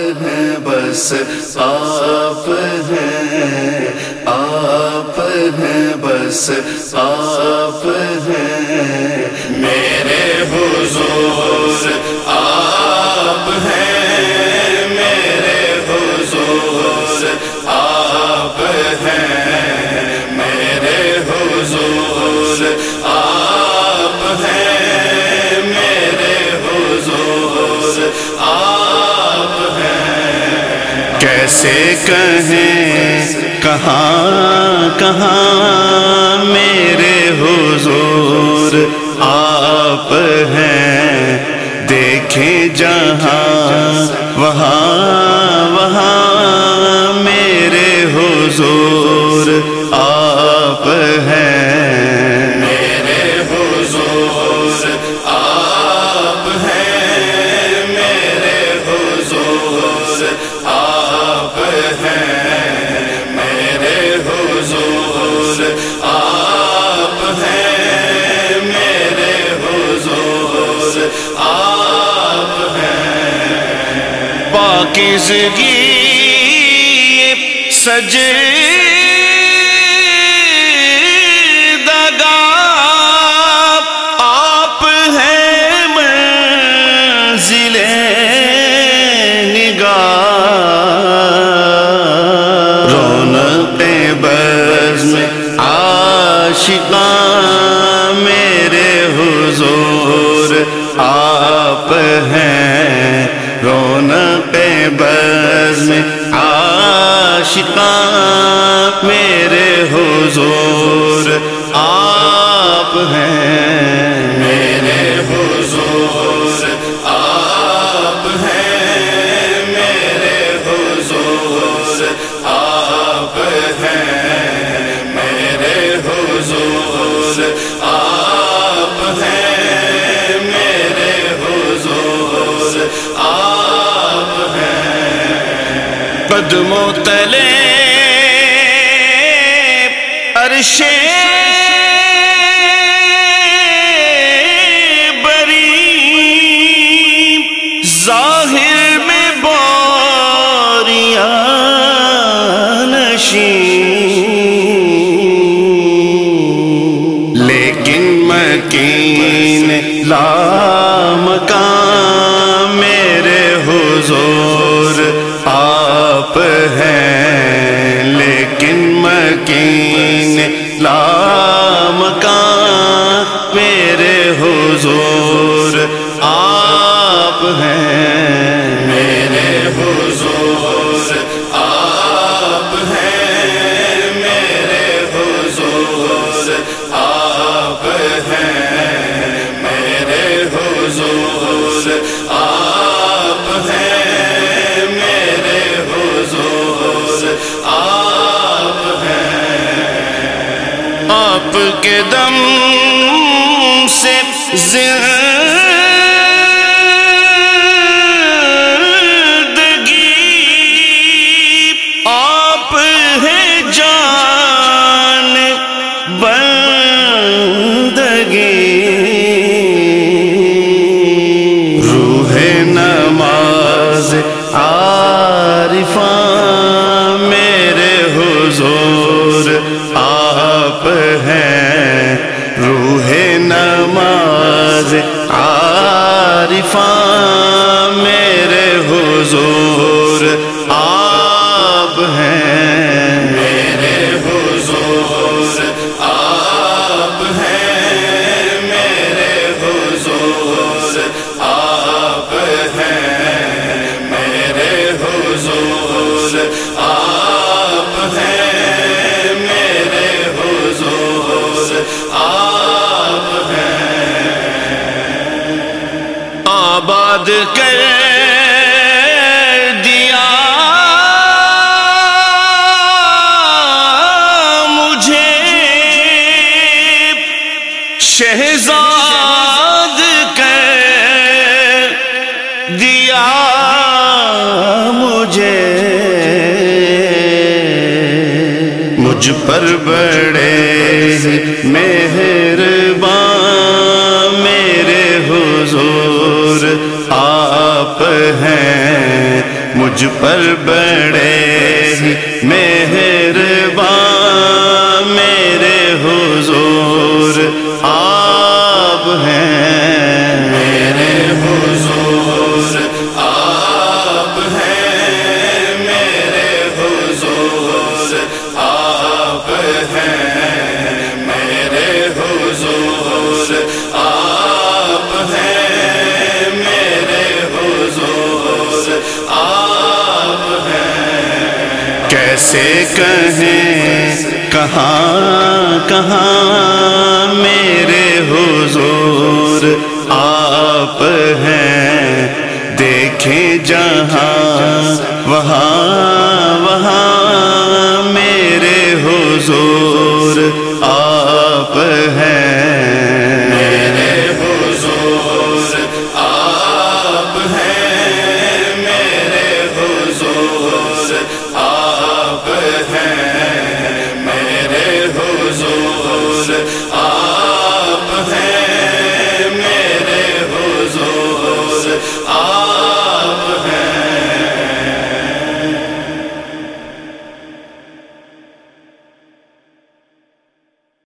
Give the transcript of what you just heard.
ہیں بس آپ ہیں، آپ ہیں بس آپ ہیں، میرے حضور آپ ہیں، میرے حضور آپ ہیں، میرے حضور آپ ہیں، میرے حضور آپ ہیں۔ کیسے کہیں کہاں کہاں میرے حضور آپ ہیں، دیکھیں جہاں وہاں وہاں میرے حضور آپ ہیں، میرے حضور آپ ہیں، میرے حضور آپ ہیں، میرے حضور آپ ہیں، میرے حضور آپ ہیں۔ پاکیزگی سجدگاہ آپ ہیں، منزل نگاہ رونق بزم عاشقاں میرے حضور آپ ہیں، رونق بزم عاشقاں میرے حضور آپ ہیں، میرے حضور آپ ہیں، میرے حضور آپ ہیں، میرے حضور آپ ہیں، میرے حضور آپ ہیں۔ قدموں تلے عرش بری ظاہر میں باریاں نشین، لیکن مکین لامکان میرے حضور آپ ہیں، لیکن مکین لامکان میرے حضور آپ ہیں، میرے حضور آپ ہیں، میرے حضور آپ ہیں، میرے حضور آپ ہیں، میرے حضور آپ ہیں۔ آپ کے دم سے زندگی آپ ہیں، جان بندگی روح نماز عارفاں میرے حضور آپ ہیں، روح نماز عارفاں میرے حضور آپ ہیں، میرے حضور آپ ہیں، میرے حضور آپ ہیں، میرے حضور آپ ہیں، میرے حضور آپ ہیں۔ آباد کر دیا مجھے شہزاد کر دیا مجھے، مجھ پر بڑے مہربان میرے حضور آپ ہیں، مجھ مجھ پر بڑے ہی مہربان میرے حضور آپ ہیں، میرے حضور آپ ہیں، میرے حضور آپ ہیں، میرے حضور آپ ہیں، میرے حضور آپ ہیں۔ کیسے کہیں کہاں کہاں میرے حضور آپ ہیں، دیکھیں جہاں وہاں وہاں میرے حضور آپ ہیں، میرے حضور آپ ہیں، میرے حضور آپ ہیں، میرے حضور آپ ہیں۔